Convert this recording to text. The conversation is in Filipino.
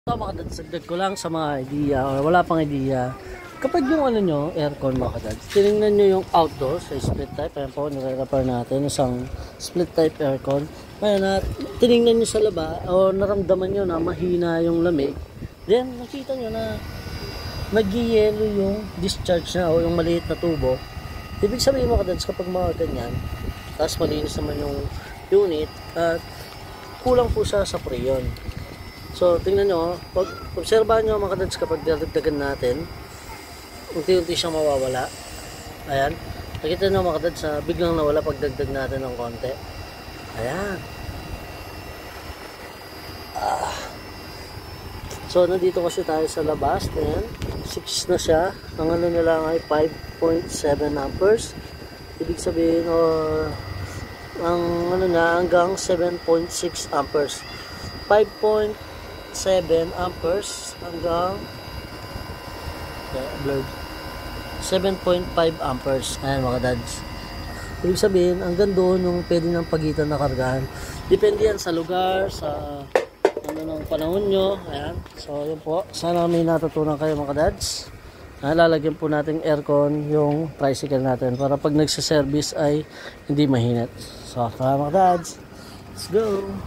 So mga kadads, sagdag ko lang sa mga idea or wala pang idea. Kapag yung ano nyo, aircon mga kadads, tinignan nyo yung outdoor sa split type. Ayan po, nire-repair natin isang split type aircon. Ayan na, tinignan nyo sa laba o naramdaman nyo na mahina yung lamig. Then, nakita nyo na nag-yellow yung discharge na o yung maliit na tubo. Ibig sabihin mga kadads, kapag mga ganyan, tapos malinis naman yung unit, at kulang po siya sa preyon. So, tingnan nyo, pag obserbahan nyo mga kadads kapag dadagdagan natin, unti-unti siyang mawawala. Ayan. Nakita nyo mga kadads, biglang nawala pag dagdag natin ng konti. Ayan. So, nandito kasi tayo sa labas. Ayan. 6 na siya. Ang ano na lang ay 5.7 amperes. Ibig sabihin, ang ano na, hanggang 7.6 amperes. 5.7 amperes hanggang blurred 7.5 amperes. Ayan mga dads. Ibig sabihin, hanggang doon yung pwede ng pagitan na kargahan. Depende yan sa lugar, sa ano ng panahon nyo. Ayan. So yun po. Sana may natutunan kayo mga dads. Lalagyan po natin aircon yung tricycle natin para pag nagsiservice ay hindi mahinit. So tara mga dads. Let's go!